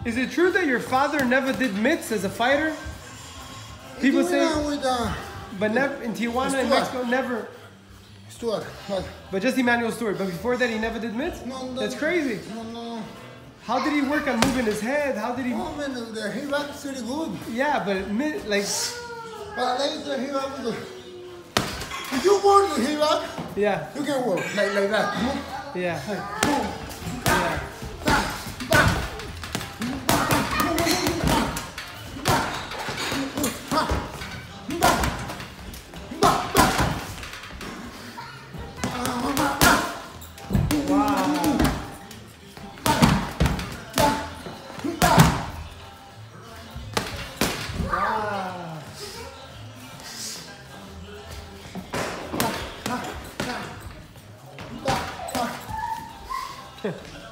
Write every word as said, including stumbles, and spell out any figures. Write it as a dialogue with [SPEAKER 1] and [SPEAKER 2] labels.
[SPEAKER 1] Is it true that your father never did mitts as a fighter? People say,
[SPEAKER 2] with, uh,
[SPEAKER 1] but never in Tijuana in Mexico, never.
[SPEAKER 2] Stuart. But,
[SPEAKER 1] but just Emmanuel Stewart. But before that, he never did mitts.
[SPEAKER 2] No, no,
[SPEAKER 1] that's crazy.
[SPEAKER 2] No, no.
[SPEAKER 1] How did he work on moving his head? How did he?
[SPEAKER 2] Oh man, the hip hop is pretty good.
[SPEAKER 1] Yeah, but mit, like.
[SPEAKER 2] But later hip hop is. If you want to hip hop,
[SPEAKER 1] yeah,
[SPEAKER 2] you can work like like that.
[SPEAKER 1] Yeah.
[SPEAKER 2] Like, boom.
[SPEAKER 1] Yeah.
[SPEAKER 2] Wow.